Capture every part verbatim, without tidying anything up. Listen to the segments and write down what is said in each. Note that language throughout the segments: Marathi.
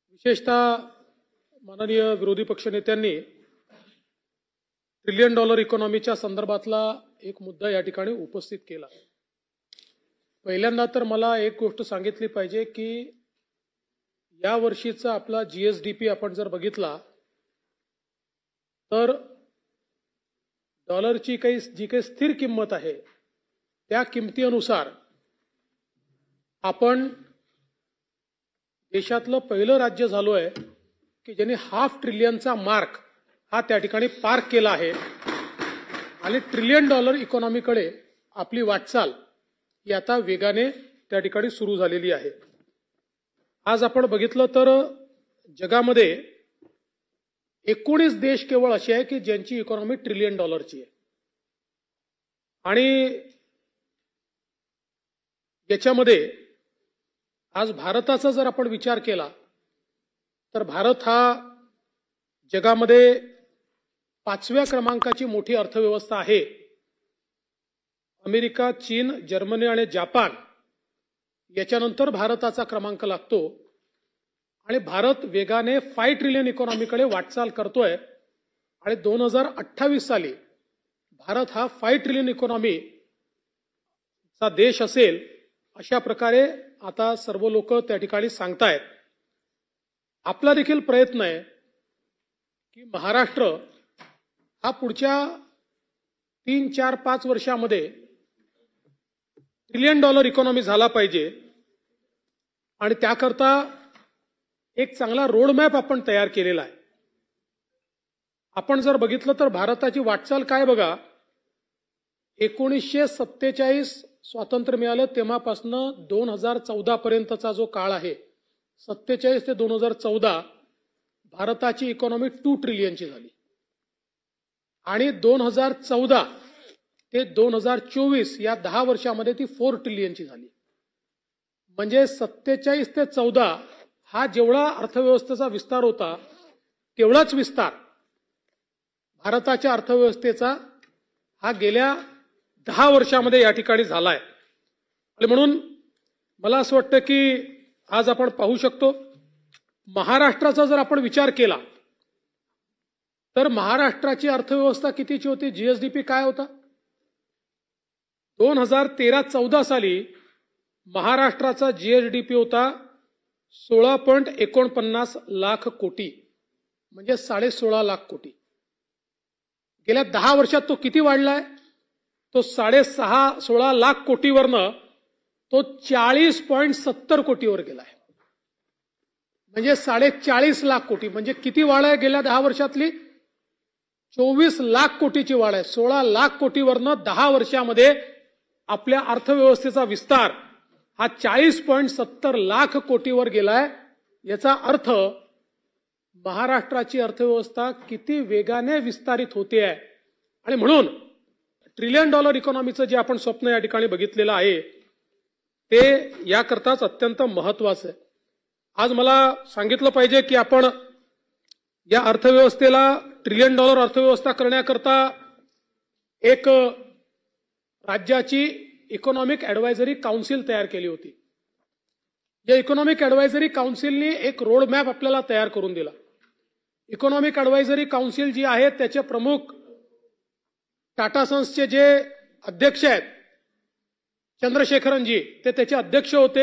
विशेषतः माननीय विरोधी पक्षनेत्यांनी ट्रिलियन डॉलर इकॉनॉमीच्या संदर्भातला एक मुद्दा या ठिकाणी उपस्थित केला। पहिल्यांदा तर मला एक गोष्ट सांगितली पाहिजे की या वर्षीचा आपला जीएसडीपी आपण जर बघितला तर डॉलरची काही जी काही स्थिर किंमत आहे त्या किमतीनुसार आपण देशातलं पहिलं राज्य झालो आहे की ज्यांनी हाफ ट्रिलियनचा मार्क हा त्या ठिकाणी पार केला आहे आणि ट्रिलियन डॉलर इकॉनॉमीकडे आपली वाटचाल ही आता वेगाने त्या ठिकाणी सुरू झालेली आहे। आज आपण बघितलं तर जगामध्ये एकोणीस देश केवळ असे आहे की ज्यांची इकॉनॉमी ट्रिलियन डॉलरची आहे आणि याच्यामध्ये आज भारताचा जर आपण विचार केला तर भारत हा जगामध्ये पाचव्या क्रमांकाची मोठी अर्थव्यवस्था आहे। अमेरिका, चीन, जर्मनी आणि जपान याच्यानंतर भारताचा क्रमांक लागतो आणि भारत वेगाने पाच ट्रिलियन इकॉनॉमीकडे वाटचाल करतोय आणि दोन हजार अठ्ठावीस साली भारत हा पाच ट्रिलियन इकॉनॉमी चा देश असेल अशा प्रकारे आता सर्व लोक त्या ठिकाणी सांगतायत। आपला देखील प्रयत्न आहे की महाराष्ट्र हा पुढच्या तीन चार पाच वर्षामध्ये ट्रिलियन डॉलर इकॉनॉमी झाला पाहिजे आणि त्याकरता एक चांगला रोड मॅप आपण तयार केलेला आहे। आपण जर बघितलं तर भारताची वाटचाल काय बघा, एकोणीसशे सत्तेचाळीस स्वातंत्र्य मिळालं तेव्हापासून दोन हजार चौदा पर्यंतचा जो काळ आहे, सत्तेचाळीस ते दोन हजार चौदा भारताची इकॉनॉमी टू ट्रिलियनची झाली आणि दोन हजार चौदा ते दोन हजार चोवीस या दहा वर्षामध्ये ती फोर ट्रिलियनची झाली। म्हणजे सत्तेचाळीस ते चौदा हा जेवढा अर्थव्यवस्थेचा विस्तार होता तेवढाच विस्तार भारताच्या अर्थव्यवस्थेचा हा गेल्या दहा वर्षामध्ये या ठिकाणी झालाय। आणि म्हणून मला असं वाटतं की आज आपण पाहू शकतो महाराष्ट्राचा जर आपण विचार केला तर महाराष्ट्राची अर्थव्यवस्था कितीची होती, जीएसडीपी काय होता। दोन हजार तेरा चौदा साली महाराष्ट्राचा जीएसडीपी होता सोळा पॉईंट एकोणपन्नास लाख कोटी, म्हणजे साडे सोळा लाख कोटी। गेल्या दहा वर्षात तो किती वाढलाय, तो साडे सहा सोळा लाख कोटीवरनं तो चाळीस पॉईंट सत्तर कोटीवर गेलाय, म्हणजे साडे चाळीस लाख कोटी। म्हणजे किती वाढ आहे गेल्या दहा वर्षातली, चोवीस लाख कोटीची वाढ आहे। सोळा लाख कोटीवरनं दहा वर्षामध्ये आपल्या अर्थव्यवस्थेचा विस्तार हा चाळीस पॉईंट सत्तर लाख कोटीवर गेलाय। याचा अर्थ महाराष्ट्राची अर्थव्यवस्था किती वेगाने विस्तारित होते आहे आणि म्हणून ट्रिलियन डॉलर इकॉनॉमीचं जे आपण स्वप्न या ठिकाणी बघितलेलं आहे ते याकरताच अत्यंत महत्वाचं आहे। आज मला सांगितलं पाहिजे की आपण या अर्थव्यवस्थेला ट्रिलियन डॉलर अर्थव्यवस्था करण्याकरता एक राज्याची इकॉनॉमिक ॲडवायझरी काउन्सिल तयार केली होती। या इकॉनॉमिक ॲडवायझरी काउन्सिलने एक रोड मॅप आपल्याला तयार करून दिला। इकॉनॉमिक ॲडवायझरी काउन्सिल जी आहे त्याचे प्रमुख टाटा सन्सचे जे अध्यक्ष आहेत चंद्रशेखरनजी ते त्याचे अध्यक्ष होते।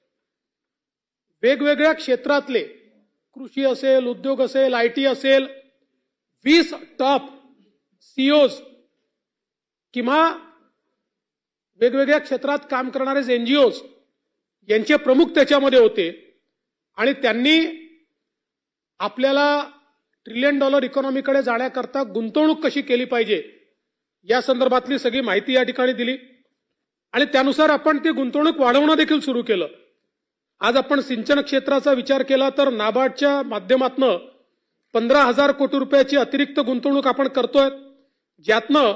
वेगवेगळ्या क्षेत्रातले कृषी असेल, उद्योग असेल, आयटी असेल, वीस टॉप सीईओज किंवा वेगवेगळ्या क्षेत्रात काम करणारे एनजीओज यांचे प्रमुख त्याच्यामध्ये होते आणि त्यांनी आपल्याला ट्रिलियन डॉलर इकॉनॉमीकडे जाण्याकरता गुंतवणूक कशी केली पाहिजे या संदर्भातली सगळी माहिती या ठिकाणी दिली आणि त्यानुसार आपण ती गुंतवणूक वाढवणं देखील सुरू केलं। आज आपण सिंचन क्षेत्राचा विचार केला तर नाबार्डच्या माध्यमातून पंधरा हजार कोटी रुपयाची अतिरिक्त गुंतवणूक आपण करतोय, ज्यातनं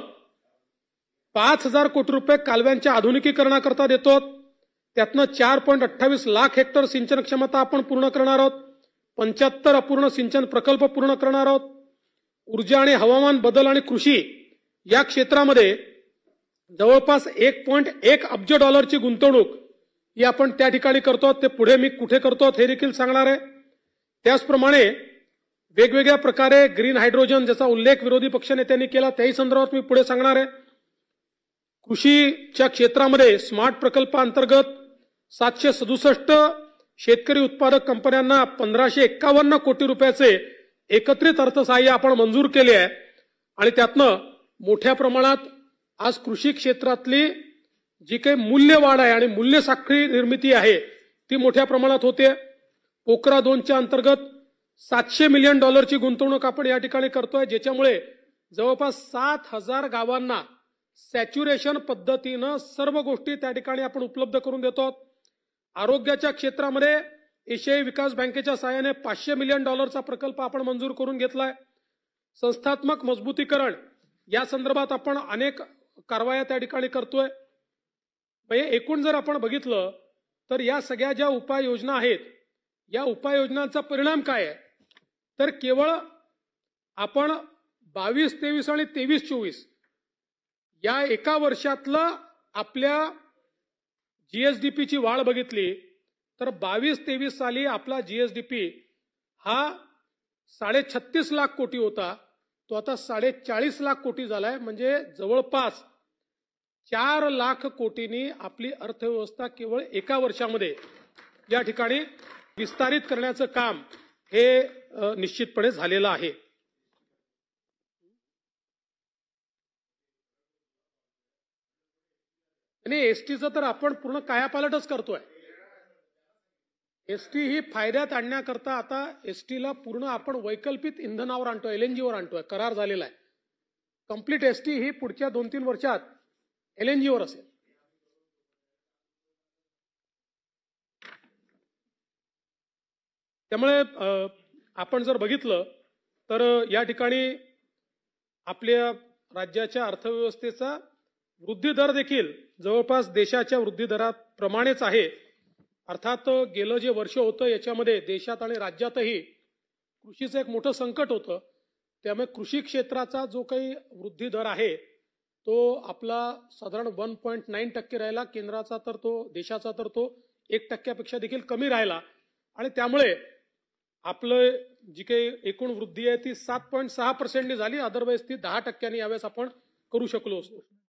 पाच हजार कोटी रुपये कालव्यांच्या आधुनिकीकरणाकरता देतो। त्यातनं चार पॉईंट अठ्ठावीस लाख हेक्टर सिंचन क्षमता आपण पूर्ण करणार आहोत, पंच्याहत्तर अपूर्ण सिंचन प्रकल्प पूर्ण करणार आहोत। ऊर्जा आणि हवामान बदल आणि कृषी या क्षेत्रामध्ये जवळपास एक पॉईंट एक अब्ज डॉलरची गुंतवणूक ही आपण त्या ठिकाणी करतो। ते पुढे मी कुठे करतो हे देखील सांगणार आहे। त्याचप्रमाणे वेगवेगळ्या प्रकारे ग्रीन हायड्रोजन ज्याचा उल्लेख विरोधी पक्षनेत्यांनी केला त्याही संदर्भात मी पुढे सांगणार आहे. कृषीच्या क्षेत्रामध्ये स्मार्ट प्रकल्पाअंतर्गत सातशे सदुसष्ट शेतकरी उत्पादक कंपन्यांना पंधराशे एक्कावन्न कोटी रुपयाचे एकत्रित अर्थसहाय्य आपण मंजूर केले आहे आणि त्यातनं मोठ्या प्रमाणात आज कृषी क्षेत्रातली जी काही मूल्यवाढ आहे आणि मूल्य साखळी निर्मिती आहे ती मोठ्या प्रमाणात होते. पोखरा दोनच्या अंतर्गत सातशे मिलियन डॉलरची गुंतवणूक आपण या ठिकाणी करतोय, ज्याच्यामुळे जवळपास सात हजार गावांना सॅच्युरेशन पद्धतीनं सर्व गोष्टी त्या ठिकाणी आपण उपलब्ध करून देतो. आरोग्याच्या क्षेत्रामध्ये एशियाई विकास बँकेच्या सहाय्याने पाचशे मिलियन डॉलरचा प्रकल्प आपण मंजूर करून घेतलाय. संस्थात्मक मजबूतीकरण या संदर्भात आपण अनेक कारवाया त्या ठिकाणी करतोय. एकूण जर आपण बघितलं तर या सगळ्या ज्या उपाययोजना आहेत या उपाययोजनांचा परिणाम काय आहे तर केवळ आपण बावीस तेवीस आणि तेवीस चोवीस या एका वर्षातलं आपल्या जीएसडीपीची वाढ बघितली तर बावीस तेवीस साली आपला जीएसडीपी हा साडे छत्तीस लाख कोटी होता, तो आता साडे चाळीस लाख कोटी झालाय. म्हणजे जवळपास चार लाख कोटींनी आपली अर्थव्यवस्था केवळ एका वर्षामध्ये या ठिकाणी विस्तारित करण्याचं काम हे निश्चितपणे झालेलं आहे. आणि एसटीचं तर आपण पूर्ण कायापालटच करतोय. एसटी ही फायद्यात आणण्याकरता आता एसटीला पूर्ण आपण वैकल्पिक इंधनावर आणतोय, एलएनजीवर आणतोय, करार झालेला आहे. कंप्लीट एसटी ही पुढच्या दोन तीन वर्षात एलएनजीवर असेल. त्यामुळे आपण जर बघितलं तर या ठिकाणी आपल्या राज्याच्या अर्थव्यवस्थेचा वृद्धी दर देखील जवळपास देशाच्या वृद्धी दराप्रमाणेच आहे. अर्थात गेलं जे वर्ष होतं याच्यामध्ये देशात आणि राज्यातही कृषीचं एक मोठं संकट होतं. त्यामुळे कृषी क्षेत्राचा जो काही वृद्धी दर आहे तो आपला साधारण वन पॉईंट नाईन टक्के राहिला. केंद्राचा तर तो देशाचा तर तो एक टक्क्यापेक्षा देखील कमी राहिला आणि त्यामुळे आपलं जी काही एकूण वृद्धी आहे ती सात पॉईंट सहा पर्सेंटनी झाली. अदरवाईज ती दहा टक्क्यांनी यावेळेस आपण करू शकलो असतो.